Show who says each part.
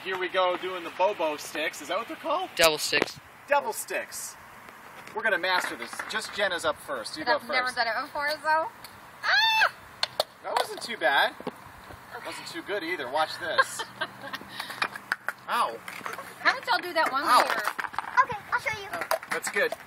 Speaker 1: here we go doing the Bobo sticks. Is that what they're called?
Speaker 2: Devil sticks.
Speaker 1: Devil sticks. We're going to master this. Just Jenna's up first. You go
Speaker 3: I've
Speaker 1: first.
Speaker 3: never done it before, so.
Speaker 1: That wasn't too bad. Wasn't too good either. Watch this. Ow.
Speaker 3: How did y'all do that one
Speaker 1: Ow.
Speaker 3: year?
Speaker 4: Okay, I'll show you.
Speaker 1: That's good.